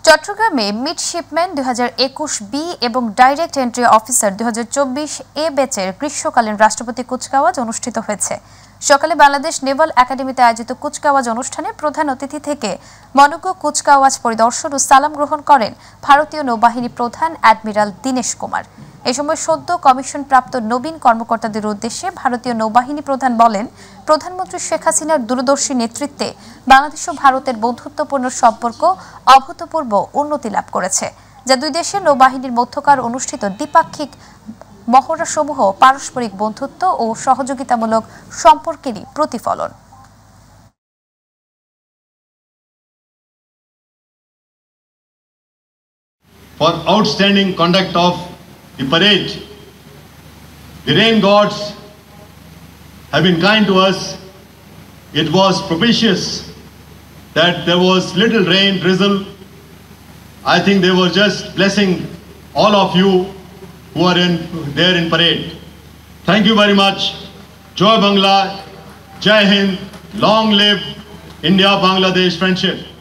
চট্টগ্রামে midshipman 2021 B এবং direct entry officer 2024 এ ব্যাচের গ্রীষ্মকালীন রাষ্ট্রপতি কুচকাওয়াজ অনুষ্ঠিত হয়েছে। সকালে বাংলাদেশ নেভাল একাডেমিতে আয়োজিত কুচকাওয়াজ অনুষ্ঠানে প্রধান অতিথি থেকে মনোজ্ঞ কুচকাওয়াজ পরিদর্শন ও সালাম গ্রহণ করেন ভারতীয় নৌবাহিনী প্রধান অ্যাডমিরাল দীনেশ কুমার। এই সময় সদ্য কমিশন প্রাপ্ত নবীন কর্মকর্তাদের উদ্দেশ্যে ভারতীয় নৌবাহিনী প্রধান বলেন, প্রধানমন্ত্রী শেখ হাসিনার দূরদর্শী নেতৃত্বে বাংলাদেশ ও ভারতের বন্ধুত্বপূর্ণ সম্পর্ক অভূতপূর্ব উন্নতি লাভ করেছে, যা দুই দেশের নৌবাহিনীর মধ্যকার অনুষ্ঠিত দ্বিপাক্ষিক মহড়াসমূহ পারস্পরিক বন্ধুত্ব ও সহযোগিতামূলক সম্পর্কেরই প্রতিফলন। For outstanding conduct of the parade, the rain gods have been kind to us. It was propitious that there was little rain drizzle. I think they were just blessing all of you who are there in parade. Thank you very much. Joy Bangla, Jai Hind, long live India-Bangladesh friendship.